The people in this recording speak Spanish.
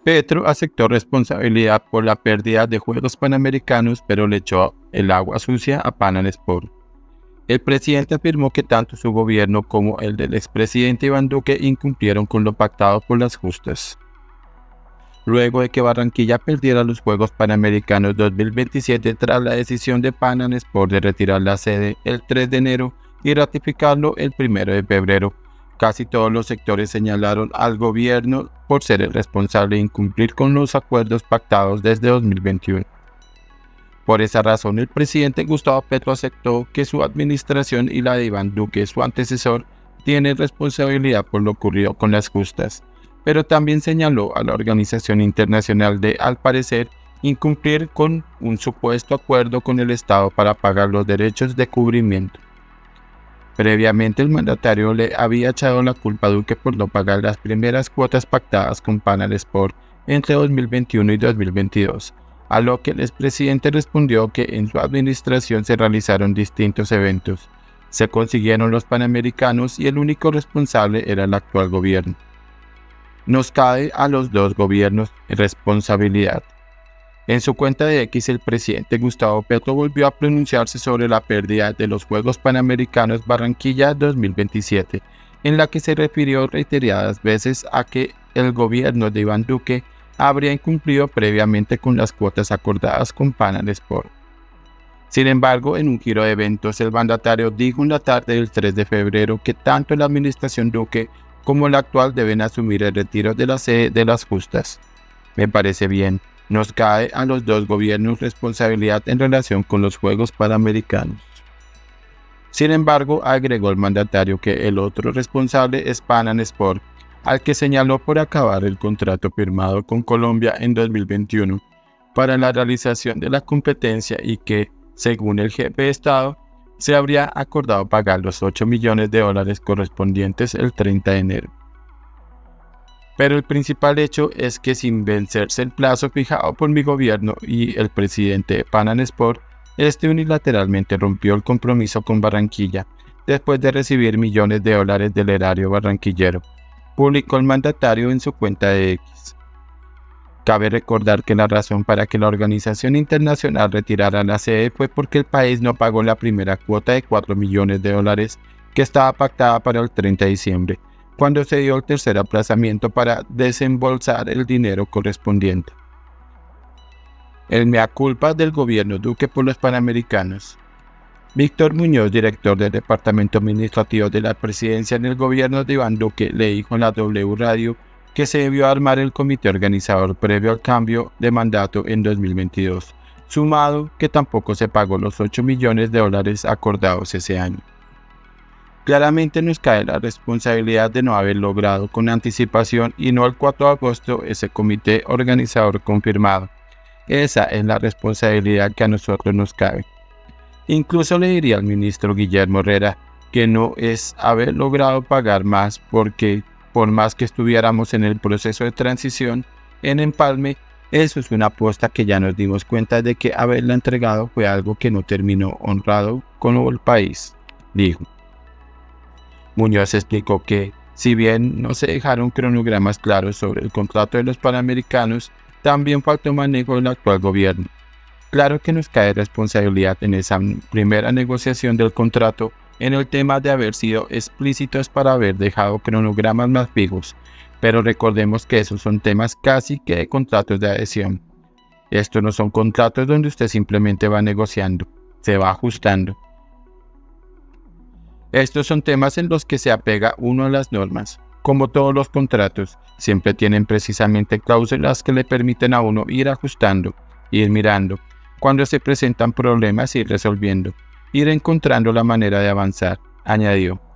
Petro aceptó responsabilidad por la pérdida de Juegos Panamericanos, pero le echó el agua sucia a Pan Am Sport. El presidente afirmó que tanto su gobierno como el del expresidente Iván Duque incumplieron con lo pactado por las justas. Luego de que Barranquilla perdiera los Juegos Panamericanos 2027 tras la decisión de Pan Am Sport de retirar la sede el 3 de enero y ratificarlo el 1 de febrero, casi todos los sectores señalaron al gobierno por ser el responsable de incumplir con los acuerdos pactados desde 2021. Por esa razón, el presidente Gustavo Petro aceptó que su administración y la de Iván Duque, su antecesor, tienen responsabilidad por lo ocurrido con las justas, pero también señaló a la organización internacional de, al parecer, incumplir con un supuesto acuerdo con el Estado para pagar los derechos de cubrimiento. Previamente, el mandatario le había echado la culpa a Duque por no pagar las primeras cuotas pactadas con Pan Am Sport entre 2021 y 2022, a lo que el expresidente respondió que en su administración se realizaron distintos eventos, se consiguieron los Panamericanos y el único responsable era el actual gobierno. Nos cae a los dos gobiernos responsabilidad. En su cuenta de X, el presidente Gustavo Petro volvió a pronunciarse sobre la pérdida de los Juegos Panamericanos Barranquilla 2027, en la que se refirió reiteradas veces a que el gobierno de Iván Duque habría incumplido previamente con las cuotas acordadas con Pan Am Sport. Sin embargo, en un giro de eventos, el mandatario dijo en la tarde del 3 de febrero que tanto la administración Duque como la actual deben asumir el retiro de la sede de las justas. Me parece bien. Nos cae a los dos gobiernos responsabilidad en relación con los Juegos Panamericanos. Sin embargo, agregó el mandatario que el otro responsable es Pan Am Sport, al que señaló por acabar el contrato firmado con Colombia en 2021 para la realización de la competencia y que, según el jefe de Estado, se habría acordado pagar los $8 millones correspondientes el 30 de enero. Pero el principal hecho es que sin vencerse el plazo fijado por mi gobierno y el presidente de Pan Am Sport, este unilateralmente rompió el compromiso con Barranquilla después de recibir millones de dólares del erario barranquillero, publicó el mandatario en su cuenta de X. Cabe recordar que la razón para que la organización internacional retirara la sede fue porque el país no pagó la primera cuota de $4 millones que estaba pactada para el 30 de diciembre, cuando se dio el tercer aplazamiento para desembolsar el dinero correspondiente. El mea culpa del gobierno Duque por los Panamericanos. Víctor Muñoz, director del Departamento Administrativo de la Presidencia en el gobierno de Iván Duque, le dijo en la W Radio que se debió armar el comité organizador previo al cambio de mandato en 2022, sumado que tampoco se pagó los $8 millones acordados ese año. Claramente nos cae la responsabilidad de no haber logrado con anticipación y no el 4 de agosto ese comité organizador confirmado. Esa es la responsabilidad que a nosotros nos cabe. Incluso le diría al ministro Guillermo Herrera que no es haber logrado pagar más porque por más que estuviéramos en el proceso de transición en empalme, eso es una apuesta que ya nos dimos cuenta de que haberla entregado fue algo que no terminó honrado con el país, dijo. Muñoz explicó que, si bien no se dejaron cronogramas claros sobre el contrato de los Panamericanos, también faltó manejo del actual gobierno. Claro que nos cae responsabilidad en esa primera negociación del contrato en el tema de haber sido explícitos para haber dejado cronogramas más fijos, pero recordemos que esos son temas casi que de contratos de adhesión. Estos no son contratos donde usted simplemente va negociando, se va ajustando. Estos son temas en los que se apega uno a las normas. Como todos los contratos, siempre tienen precisamente cláusulas que le permiten a uno ir ajustando, ir mirando, cuando se presentan problemas ir resolviendo, ir encontrando la manera de avanzar, añadió.